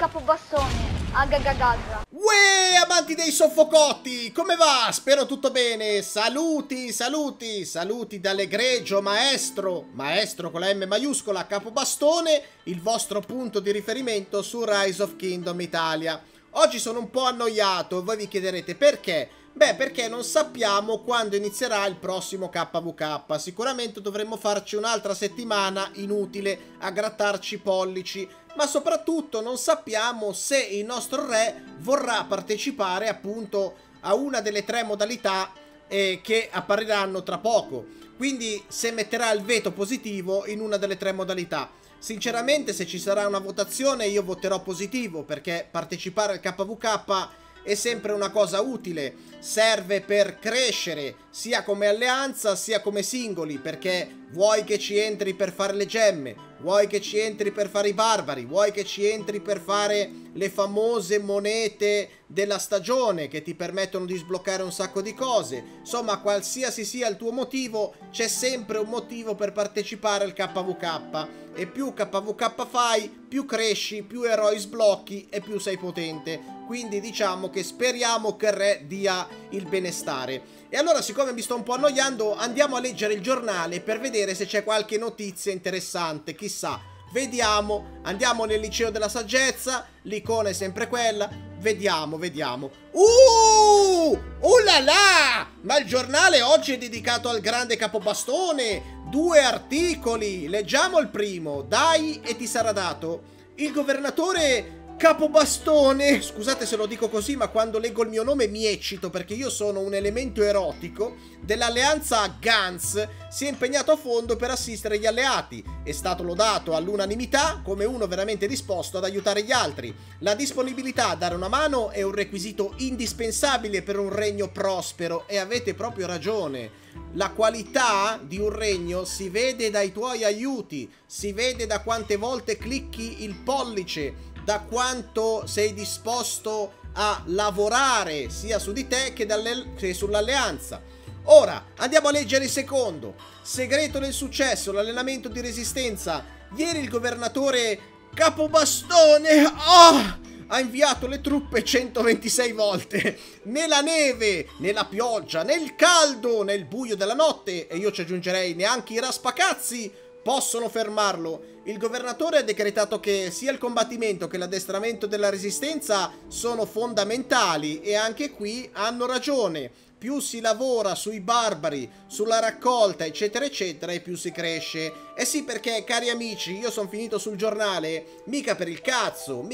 capobastone, agagagaga. Uè, amanti dei soffocotti, come va? Spero tutto bene. Saluti, saluti, saluti dall'egregio maestro con la M maiuscola, Capobastone, il vostro punto di riferimento su Rise of Kingdom Italia. Oggi sono un po' annoiato e voi vi chiederete perché? Beh, perché non sappiamo quando inizierà il prossimo KVK. Sicuramente dovremmo farci un'altra settimana inutile a grattarci i pollici, ma soprattutto non sappiamo se il nostro re vorrà partecipare appunto a una delle 3 modalità che appariranno tra poco. Quindi se metterà il veto positivo in una delle 3 modalità. Sinceramente, se ci sarà una votazione io voterò positivo, perché partecipare al KVK è sempre una cosa utile, serve per crescere sia come alleanza sia come singoli, perché vuoi che ci entri per fare le gemme, vuoi che ci entri per fare i barbari, vuoi che ci entri per fare le famose monete della stagione che ti permettono di sbloccare un sacco di cose. Insomma, qualsiasi sia il tuo motivo, c'è sempre un motivo per partecipare al KVK, e più KVK fai, più cresci, più eroi sblocchi e più sei potente. Quindi diciamo che speriamo che il re dia il benestare. E allora, siccome mi sto un po' annoiando, andiamo a leggere il giornale per vedere se c'è qualche notizia interessante. Chissà, vediamo. Andiamo nel liceo della saggezza, l'icona è sempre quella. Vediamo. Oh là là! Ma il giornale oggi è dedicato al grande Capobastone. 2 articoli. Leggiamo il primo. Dai e ti sarà dato. Il governatore Capobastone, scusate se lo dico così, ma quando leggo il mio nome mi eccito, perché io sono un elemento erotico dell'alleanza Gans, si è impegnato a fondo per assistere gli alleati. È stato lodato all'unanimità come uno veramente disposto ad aiutare gli altri. La disponibilità a dare una mano è un requisito indispensabile per un regno prospero, e avete proprio ragione. La qualità di un regno si vede dai tuoi aiuti, si vede da quante volte clicchi il pollice, da quanto sei disposto a lavorare sia su di te che sull'alleanza. Ora andiamo a leggere il secondo. Segreto del successo, l'allenamento di resistenza. Ieri il governatore Capobastone ha inviato le truppe 126 volte, nella neve, nella pioggia, nel caldo, nel buio della notte, e io ci aggiungerei neanche i raspacazzi possono fermarlo. Il governatore ha decretato che sia il combattimento che l'addestramento della resistenza sono fondamentali, e anche qui hanno ragione. Più si lavora sui barbari, sulla raccolta, eccetera eccetera, e più si cresce. Eh sì, perché, cari amici, io sono finito sul giornale mica per il cazzo.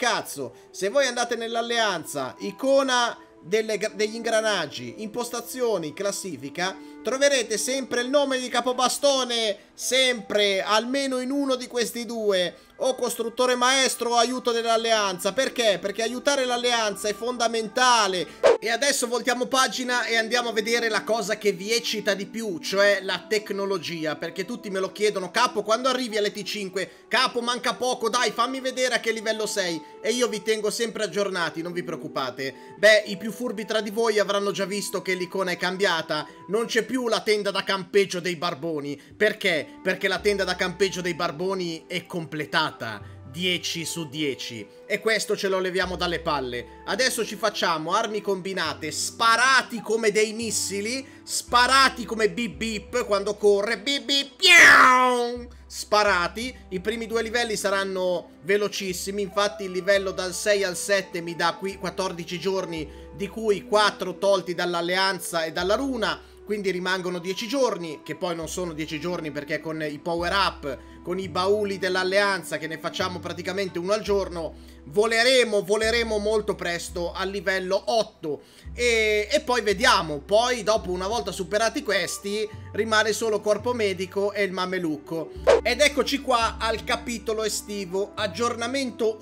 Se voi andate nell'alleanza, icona degli ingranaggi, impostazioni, classifica, troverete sempre il nome di Capobastone, sempre, almeno in uno di questi due, o costruttore maestro o aiuto dell'alleanza. Perché? Perché aiutare l'alleanza è fondamentale. E adesso voltiamo pagina e andiamo a vedere la cosa che vi eccita di più, cioè la tecnologia, perché tutti me lo chiedono: Capo, quando arrivi all'ET5? Capo, manca poco, dai, fammi vedere a che livello sei. E io vi tengo sempre aggiornati, non vi preoccupate. Beh, i più furbi tra di voi avranno già visto che l'icona è cambiata. Non c'è più la tenda da campeggio dei barboni. Perché? Perché la tenda da campeggio dei barboni è completata 10 su 10, e questo ce lo leviamo dalle palle. Adesso ci facciamo armi combinate, sparati come dei missili, sparati come bip bip quando corre, bip bip, piau! Sparati. I primi 2 livelli saranno velocissimi, infatti il livello dal 6 al 7 mi dà qui 14 giorni, di cui 4 tolti dall'alleanza e dalla runa, quindi rimangono 10 giorni, che poi non sono 10 giorni perché con i power up, con i bauli dell'alleanza, che ne facciamo praticamente uno al giorno, voleremo molto presto al livello 8, e poi vediamo. Poi dopo, una volta superati questi, rimane solo corpo medico e il mamelucco. Ed eccoci qua al capitolo estivo, aggiornamento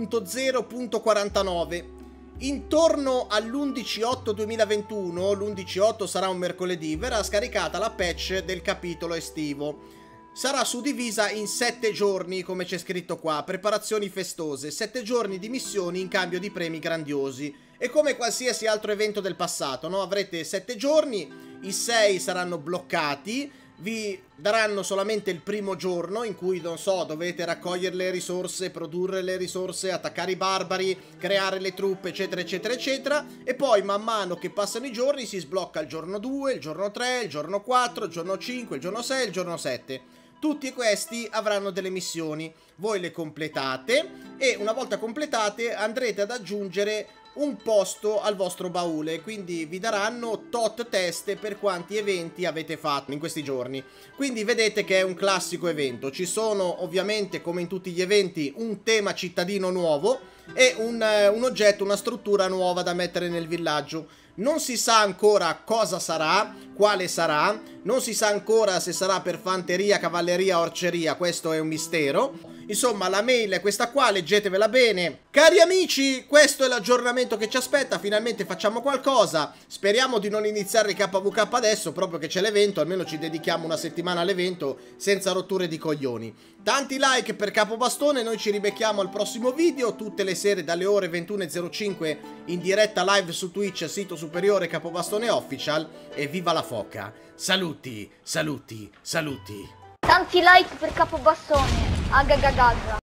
1.0.49. Intorno all'11/8/2021, l'11/8 sarà un mercoledì, verrà scaricata la patch del capitolo estivo. Sarà suddivisa in 7 giorni, come c'è scritto qua, preparazioni festose, 7 giorni di missioni in cambio di premi grandiosi. E come qualsiasi altro evento del passato, no? Avrete 7 giorni, i 6 saranno bloccati, vi daranno solamente il primo giorno in cui, non so, dovete raccogliere le risorse, produrre le risorse, attaccare i barbari, creare le truppe, eccetera, eccetera, eccetera. E poi man mano che passano i giorni si sblocca il giorno 2, il giorno 3, il giorno 4, il giorno 5, il giorno 6, il giorno 7. Tutti questi avranno delle missioni, voi le completate e una volta completate andrete ad aggiungere un posto al vostro baule, quindi vi daranno tot teste per quanti eventi avete fatto in questi giorni. Quindi vedete che è un classico evento, ci sono ovviamente come in tutti gli eventi un tema cittadino nuovo e un oggetto, una struttura nuova da mettere nel villaggio. Non si sa ancora cosa sarà, quale sarà, non si sa ancora se sarà per fanteria, cavalleria o arceria, questo è un mistero. Insomma, la mail è questa qua, leggetevela bene. Cari amici, questo è l'aggiornamento che ci aspetta, finalmente facciamo qualcosa. Speriamo di non iniziare il KVK adesso, proprio che c'è l'evento, almeno ci dedichiamo una settimana all'evento senza rotture di coglioni. Tanti like per Capobastone, noi ci ribecchiamo al prossimo video, tutte le sere dalle ore 21:05 in diretta live su Twitch, sito superiore Capobastone Official, e viva la foca. Saluti, saluti, saluti. Tanti like per Capobastone. Agagagaga.